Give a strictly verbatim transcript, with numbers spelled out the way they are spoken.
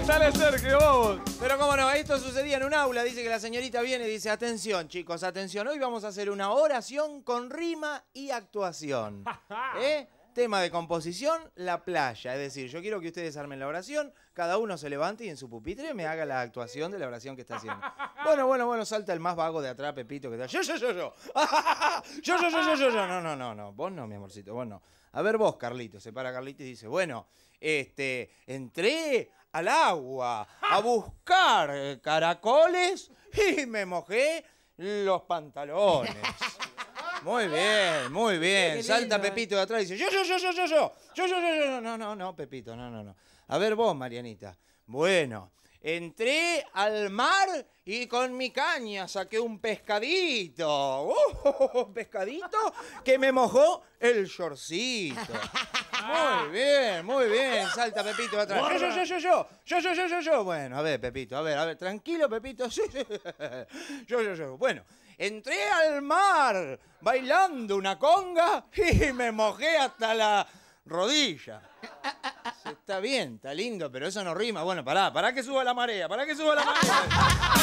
Dale, Sergio, vamos. Pero cómo no, esto sucedía en un aula. Dice que la señorita viene y dice, atención, chicos, atención. Hoy vamos a hacer una oración con rima y actuación. ¿Eh? Tema de composición, la playa. Es decir, yo quiero que ustedes armen la oración, cada uno se levante y en su pupitre me haga la actuación de la oración que está haciendo. Bueno, bueno, bueno, salta el más vago de atrás, Pepito, que está... Yo, yo, yo, yo. Yo, yo, yo, yo, yo, yo. No, no, no, no. Vos no, mi amorcito, vos no. A ver vos, Carlito. Se para Carlito y dice, bueno, este, entré al agua a buscar caracoles y me mojé los pantalones. Muy bien, muy bien. Salta Pepito de atrás y dice, yo, yo, yo, yo, yo, yo, yo, yo, yo, yo, no, no, no, Pepito, no, no, no. A ver vos, Marianita. Bueno, entré al mar y con mi caña saqué un pescadito. Uh, un pescadito que me mojó el shortcito. Muy bien, muy bien. Salta Pepito de atrás. Yo, yo, yo, yo, yo, yo, yo, yo, yo, yo. Bueno, a ver, Pepito, a ver, a ver, tranquilo, Pepito. Sí, sí. Yo, yo, yo. Bueno. Entré al mar bailando una conga y me mojé hasta la rodilla. Está bien, está lindo, pero eso no rima. Bueno, pará, pará que suba la marea, pará que suba la marea.